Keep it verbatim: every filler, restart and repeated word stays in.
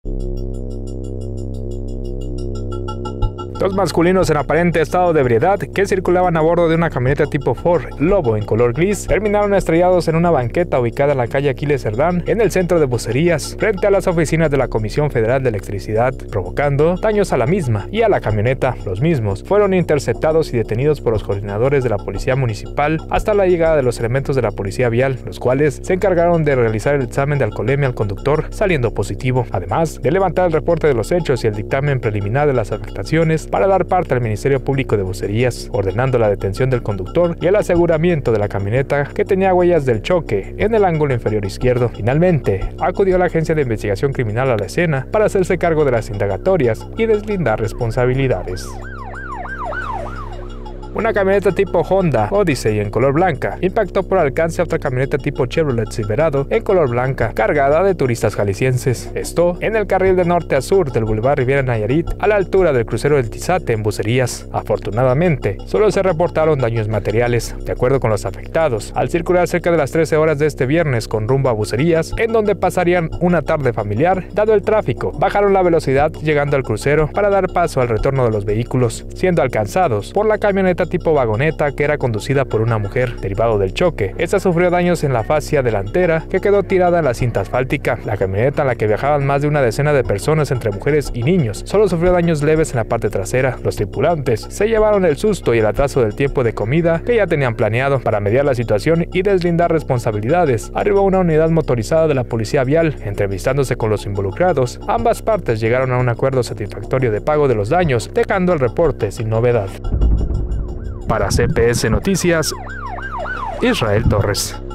Dos masculinos en aparente estado de ebriedad que circulaban a bordo de una camioneta tipo Ford Lobo en color gris terminaron estrellados en una banqueta ubicada en la calle Aquiles Cerdán en el centro de Bucerías, frente a las oficinas de la Comisión Federal de Electricidad, provocando daños a la misma y a la camioneta. Los mismos fueron interceptados y detenidos por los coordinadores de la Policía Municipal hasta la llegada de los elementos de la Policía Vial, los cuales se encargaron de realizar el examen de alcoholemia al conductor, saliendo positivo, además de levantar el reporte de los hechos y el dictamen preliminar de las afectaciones para dar parte al Ministerio Público de Bucerías, ordenando la detención del conductor y el aseguramiento de la camioneta que tenía huellas del choque en el ángulo inferior izquierdo. Finalmente, acudió la Agencia de Investigación Criminal a la escena para hacerse cargo de las indagatorias y deslindar responsabilidades. Una camioneta tipo Honda Odyssey en color blanca impactó por alcance a otra camioneta tipo Chevrolet Silverado en color blanca, cargada de turistas jaliscienses. Esto en el carril de norte a sur del Boulevard Riviera Nayarit, a la altura del crucero del Tizate en Bucerías. Afortunadamente, solo se reportaron daños materiales. De acuerdo con los afectados, al circular cerca de las trece horas de este viernes con rumbo a Bucerías, en donde pasarían una tarde familiar, dado el tráfico, bajaron la velocidad llegando al crucero para dar paso al retorno de los vehículos, siendo alcanzados por la camioneta tipo vagoneta que era conducida por una mujer. Derivado del choque, esta sufrió daños en la fascia delantera que quedó tirada en la cinta asfáltica. La camioneta en la que viajaban más de una decena de personas entre mujeres y niños solo sufrió daños leves en la parte trasera. Los tripulantes se llevaron el susto y el atraso del tiempo de comida que ya tenían planeado. Para mediar la situación y deslindar responsabilidades, arribó una unidad motorizada de la Policía Vial. Entrevistándose con los involucrados, ambas partes llegaron a un acuerdo satisfactorio de pago de los daños, dejando el reporte sin novedad. Para C P S Noticias, Israel Torres.